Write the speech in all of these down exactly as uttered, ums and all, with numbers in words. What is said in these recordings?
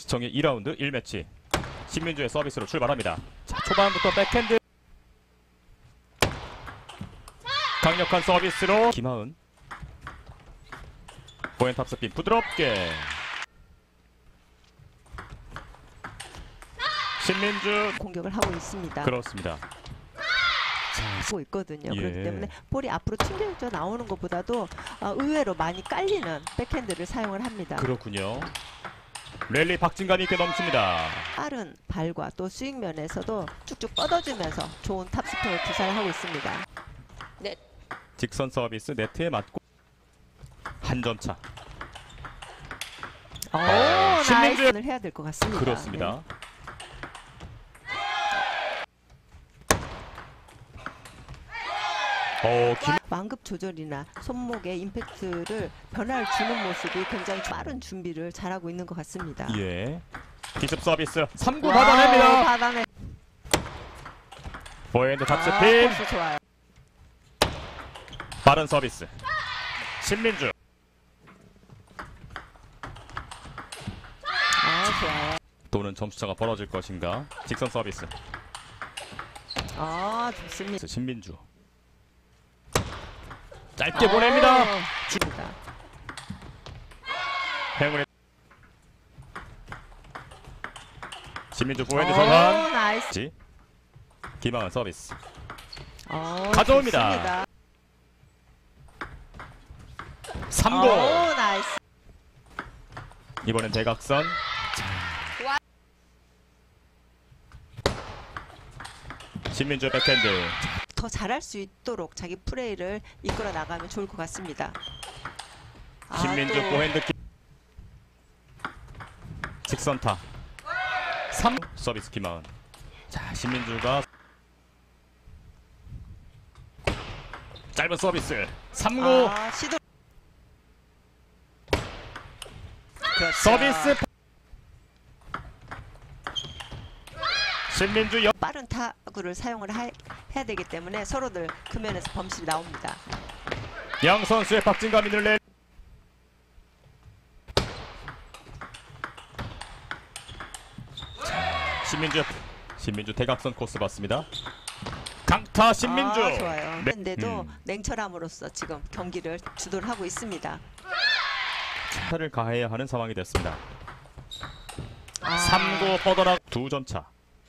시청의 이 라운드 일 매치. 신민주의 서비스로 출발합니다. 자, 초반부터 백핸드 강력한 서비스로 김하은 포핸드 탑스핀 부드럽게 신민주 공격을 하고 있습니다. 그렇습니다. 하고 있거든요. 예. 그렇기 때문에 볼이 앞으로 튕겨져 나오는 것보다도 어, 의외로 많이 깔리는 백핸드를 사용을 합니다. 그렇군요. 랠리 박진감이 꽤 넘칩니다. 빠른 발과 또 스윙 면에서도 쭉쭉 뻗어주면서 좋은 탑스핀을 구사를 하고 있습니다. 네. 직선 서비스 네트에 맞고 한 점 차. 오, 어, 신민주의- 나이스를 해야 될 것 같습니다. 그렇습니다. 네. 어, 김... 완급 조절이나 손목의 임팩트를 변화를 주는 모습이 굉장히 빠른 준비를 잘하고 있는 것 같습니다. 예. 기습 서비스 삼 구 와우, 받아냅니다. 받아내. 포핸드 아, 탑스핀 코스 좋아요. 빠른 서비스 신민주 아, 좋아요. 또는 점수차가 벌어질 것인가. 직선 서비스 아, 좋습니다. 신민주 짧게 보냅니다. 어, 좋습니다. 행운의 신민주 포핸드 오, 선언. 나이스. 김하은 서비스 어, 가져옵니다. 좋습니다. 삼 구 오, 나이스. 이번엔 대각선. 신민주 백핸드 더 잘할 수 있도록 자기 플레이를 이끌어 나가면 좋을 것 같습니다. 아, 신민주 또 포핸드 킥. 직선타 삼 서비스 김하은. 자, 신민주가 짧은 서비스 삼 구 아, 시도. 그렇죠. 서비스 신민주 여... 빠른 타구를 사용을 하, 해야 되기 때문에 서로들 그 면에서 범실이 나옵니다. 양 선수의 박진감이 늘래. 신민주 신민주 대각선 코스 봤습니다. 강타 신민주. 아, 좋아요. 네. 그런데도 음. 냉철함으로써 지금 경기를 주도를 하고 있습니다. 차를 가해야 하는 상황이 됐습니다. 아, 삼 구 뻗어라 두 점 차.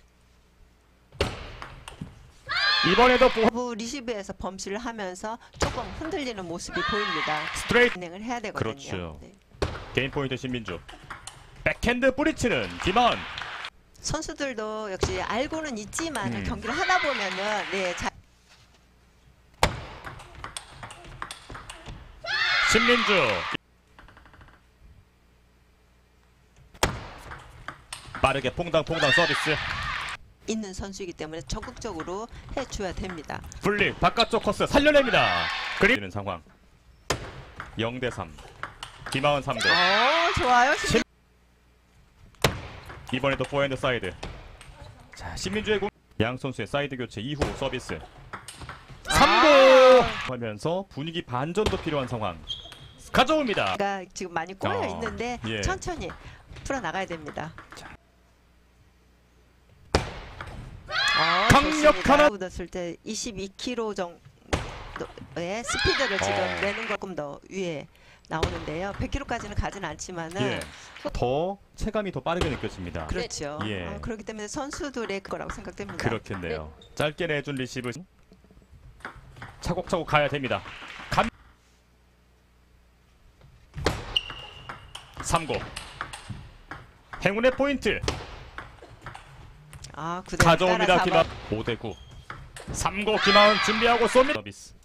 이번에도 보... 서브 리시브에서 범실을 하면서 조금 흔들리는 모습이 보입니다. 스트레이트. 진행을 해야 되거든요. 그렇죠. 네. 게임 포인트 신민주. 백핸드 뿌리치는 김하은. 선수들도 역시 알고는 있지만 음. 경기를 하다 보면은 네, 자, 신민주 빠르게 퐁당퐁당 서비스. 있는 선수이기 때문에 적극적으로 해줘야 됩니다. 플립 바깥쪽 코스 살려냅니다. 그리는 상황 영 대 삼. 김하은 삼 구. 어, 좋아요. 신... 이번에도 포핸드 사이드. 자, 신민주의 공. 양 선수의 사이드 교체 이후 서비스 삼 구 하면서 분위기 반전도 필요한 상황 가져옵니다. 가 지금 많이 꼬여 어, 있는데 예. 천천히 풀어 나가야 됩니다. 자. 어, 강력한 묻었을 때 이십이 킬로미터 정도의 스피드를 지금 어. 내는 것 조금 더 위에 나오는데요. 백 킬로미터까지는 가진 않지만은 예. 더 체감이 더 빠르게 느껴집니다. 그렇죠. 예. 어, 그렇기 때문에 선수들의 거라고 생각됩니다. 그렇겠네요. 짧게 내준 리시브 차곡차곡 가야 됩니다. 감 삼 구 행운의 포인트 아, 그대로 가져옵니다. 따라 김하은 잡아. 오 대 구. 삼 구 김하은 준비하고 쏩니다. 서비스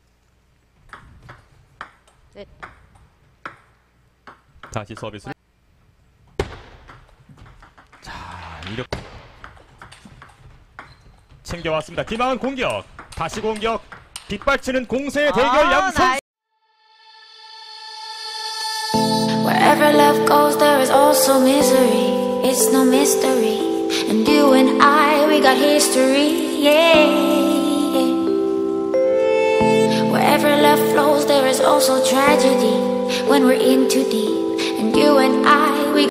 네. 다시 서비스. 자, 이렇게 챙겨왔습니다. 김하은 공격 다시 공격 빗발치는 공세의 대결 아, 양 선수. 나이- Wherever love goes, there is also misery. It's no mystery. And you and I, we got history. Yeah. Wherever love flows, there is also tragedy. When we're in too deep.